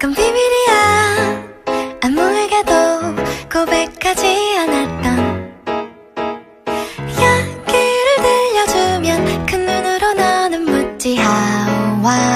그건 비밀이야. 아무에게도 고백하지 않았던 이야기를 들려주면 그 눈으로 너는 묻지 How